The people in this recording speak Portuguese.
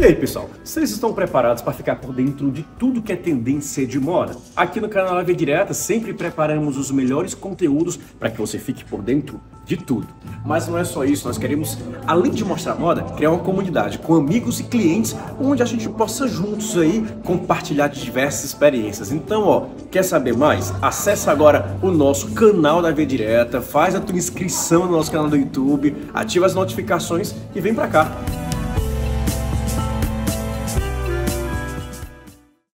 E aí, pessoal, vocês estão preparados para ficar por dentro de tudo que é tendência de moda? Aqui no canal AV Direta sempre preparamos os melhores conteúdos para que você fique por dentro de tudo. Mas não é só isso, nós queremos, além de mostrar moda, criar uma comunidade com amigos e clientes onde a gente possa juntos aí compartilhar diversas experiências. Então, ó, quer saber mais? Acesse agora o nosso canal da AV Direta, faz a tua inscrição no nosso canal do YouTube, ativa as notificações e vem pra cá.